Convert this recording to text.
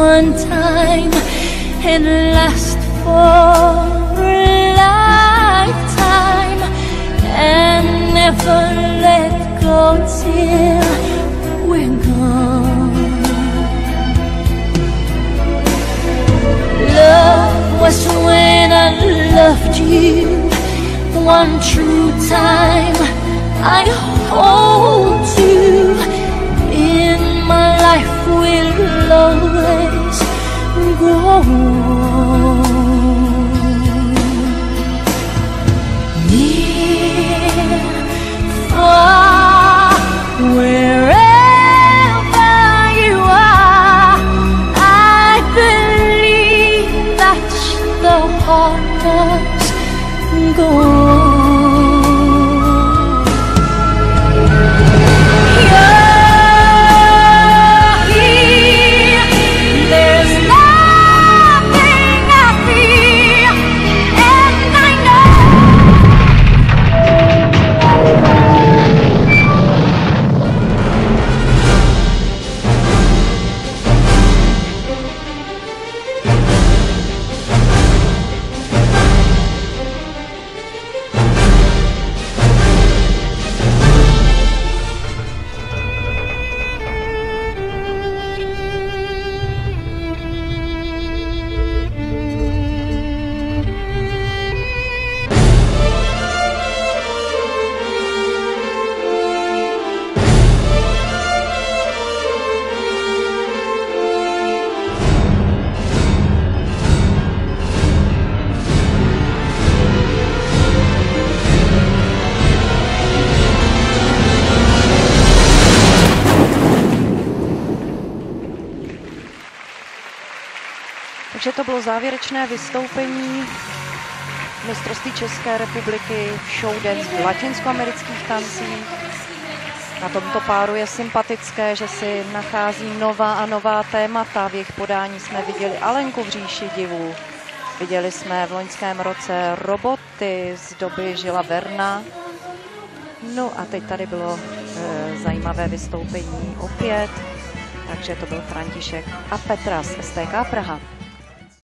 one time and last for a lifetime, and never let go till we're gone. Love was when I loved you one true time. I hold you in my life, will always go on. Near, far, wherever you are, I believe that the heart does go on. Takže to bylo závěrečné vystoupení mistrovství České republiky show dance v latinskoamerických tancích. Na tomto páru je sympatické, že si nachází nová a nová témata. V jejich podání jsme viděli Alenku v říši divů. Viděli jsme v loňském roce roboty z doby Žila Verna. No a teď tady bylo zajímavé vystoupení opět. Takže to byl František a Petra z STK Praha.